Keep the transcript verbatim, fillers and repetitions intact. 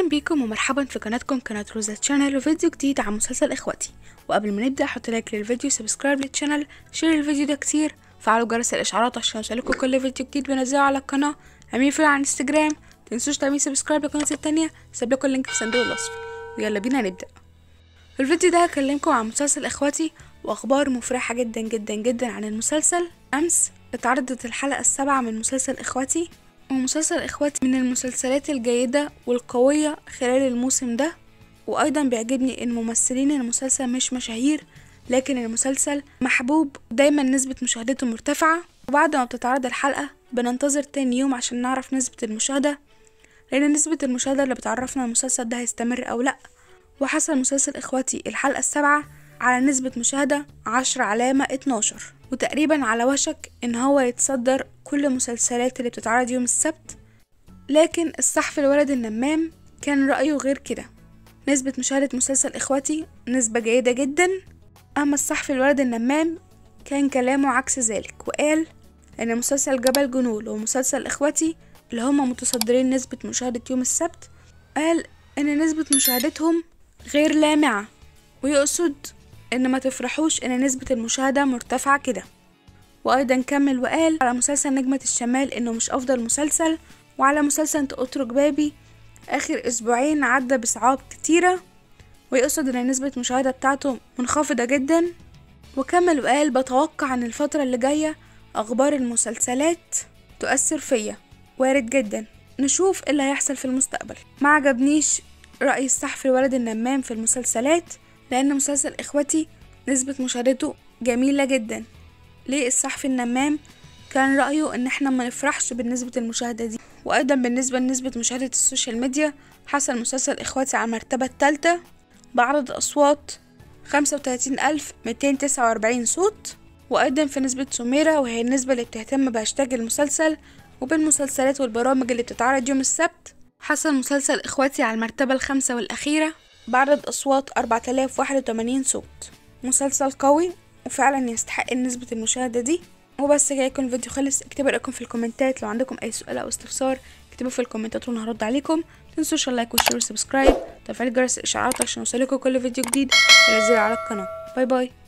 اهلا بيكم ومرحبا في قناتكم قناه روزا تشانل وفيديو جديد عن مسلسل اخواتي. وقبل ما نبدا حط لايك للفيديو، سبسكرايب للشانل، شير الفيديو ده كتير، فعلوا جرس الاشعارات عشان يوصلكوا كل فيديو جديد بنزله على القناه. اعملوا فولو على انستجرام، متنسوش تعملوا سبسكرايب للقناه التانية، سيب لكم اللينك في صندوق الوصف. ويلا بينا نبدا. في الفيديو ده هكلمكم عن مسلسل اخواتي واخبار مفرحه جدا جدا جدا عن المسلسل. امس اتعرضت الحلقه السابعه من مسلسل اخواتي، ومسلسل اخواتي من المسلسلات الجيدة والقوية خلال الموسم ده. وايضا بيعجبني ان ممثلين المسلسل مش مشاهير، لكن المسلسل محبوب دايما، نسبة مشاهدته مرتفعة. وبعد ما بتتعرض الحلقة بننتظر تاني يوم عشان نعرف نسبة المشاهدة، لان نسبة المشاهدة اللي بتعرفنا المسلسل ده هيستمر او لا. وحصل مسلسل اخواتي الحلقة السابعة على نسبة مشاهدة عشرة علامة اتناشر، وتقريبا على وشك ان هو يتصدر كل المسلسلات اللي بتتعرض يوم السبت. لكن الصحفي الولد النمام كان رأيه غير كده. نسبة مشاهدة مسلسل اخواتي نسبة جيدة جدا، اما الصحفي الولد النمام كان كلامه عكس ذلك، وقال ان مسلسل جبل جنول ومسلسل اخواتي اللي هما متصدرين نسبة مشاهدة يوم السبت، قال ان نسبة مشاهدتهم غير لامعة، ويقصد ان ما تفرحوش ان نسبة المشاهدة مرتفعة كده. وايضا كمل وقال على مسلسل نجمة الشمال انه مش افضل مسلسل، وعلى مسلسل اترك بابي اخر اسبوعين عدى بصعاب كتيرة، ويقصد ان نسبة المشاهدة بتاعته منخفضة جدا. وكمل وقال بتوقع ان الفترة اللي جاية اخبار المسلسلات تؤثر فيا، وارد جدا نشوف ايه اللي هيحصل في المستقبل. ما عجبنيش رأي الصحفي الولد النمام في المسلسلات، لان مسلسل اخواتي نسبة مشاهدته جميلة جدا. ليه الصحفي النمام كان رأيه ان احنا ما نفرحش بالنسبة المشاهدة دي؟ وايضا بالنسبة لنسبة مشاهدة السوشيال ميديا، حصل مسلسل اخواتي على المرتبة الثالثة بعدد اصوات خمسة وتلاتين الف ميتين تسعة واربعين صوت. وايضا في نسبة سميرة، وهي النسبة اللي بتهتم بهاشتاج المسلسل وبالمسلسلات والبرامج اللي بتتعرض يوم السبت، حصل مسلسل اخواتي على المرتبة الخامسة والاخيرة بعدد اصوات اربعة الاف وواحد وتمانين صوت. مسلسل قوي وفعلا يستحق نسبة المشاهدة دي. وبس كده يكون الفيديو خلص. اكتبوا رأيكم في الكومنتات، لو عندكم اي سؤال او استفسار اكتبوا في الكومنتات وانا هرد عليكم. متنسوش اللايك والشير والسبسكرايب وتفعيل جرس الاشعارات عشان يوصلكوا كل فيديو جديد بنزله على القناة. باي باي.